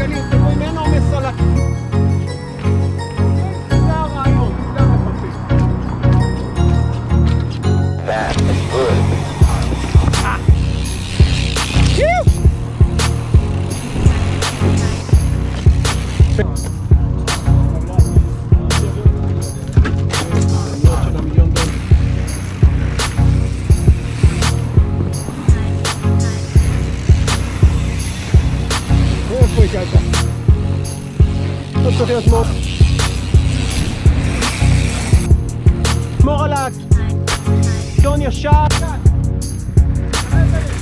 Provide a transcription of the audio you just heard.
הגליל, תראו, אין עומס על הכביש. זה הרעיון, זה המפרפק. That is good. איפה הגעת? לא צריך להיות מאוד. שמור על הכידון ישר.